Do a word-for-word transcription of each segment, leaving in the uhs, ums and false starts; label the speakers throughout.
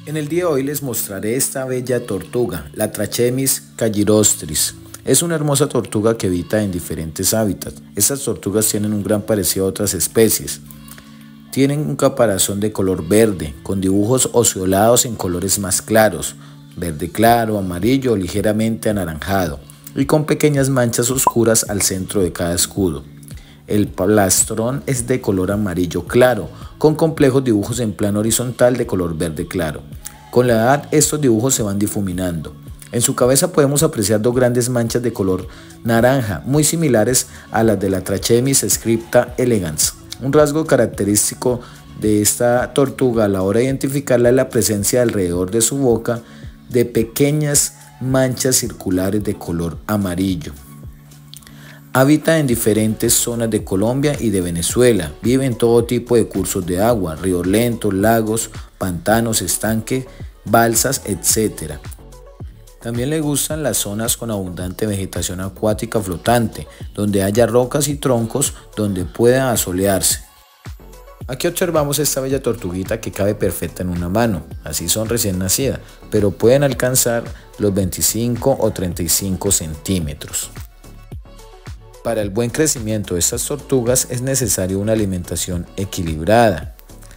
Speaker 1: En el día de hoy les mostraré esta bella tortuga, la Trachemys callirostris. Es una hermosa tortuga que habita en diferentes hábitats. Estas tortugas tienen un gran parecido a otras especies. Tienen un caparazón de color verde, con dibujos oceolados en colores más claros, verde claro, amarillo o ligeramente anaranjado, y con pequeñas manchas oscuras al centro de cada escudo. El plastrón es de color amarillo claro, con complejos dibujos en plano horizontal de color verde claro. Con la edad, estos dibujos se van difuminando. En su cabeza podemos apreciar dos grandes manchas de color naranja, muy similares a las de la Trachemys scripta elegans. Un rasgo característico de esta tortuga a la hora de identificarla es la presencia alrededor de su boca de pequeñas manchas circulares de color amarillo. Habita en diferentes zonas de Colombia y de Venezuela. Vive en todo tipo de cursos de agua, ríos lentos, lagos, pantanos, estanques, balsas, etcétera. También le gustan las zonas con abundante vegetación acuática flotante, donde haya rocas y troncos donde pueda asolearse. Aquí observamos esta bella tortuguita que cabe perfecta en una mano, así son recién nacidas, pero pueden alcanzar los veinticinco o treinta y cinco centímetros. Para el buen crecimiento de estas tortugas es necesaria una alimentación equilibrada.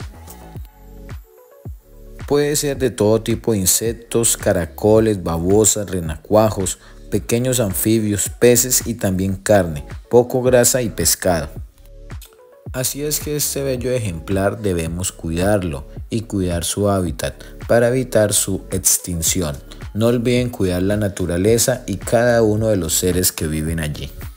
Speaker 1: Puede ser de todo tipo de insectos, caracoles, babosas, renacuajos, pequeños anfibios, peces y también carne, poco grasa y pescado. Así es que este bello ejemplar debemos cuidarlo y cuidar su hábitat para evitar su extinción. No olviden cuidar la naturaleza y cada uno de los seres que viven allí.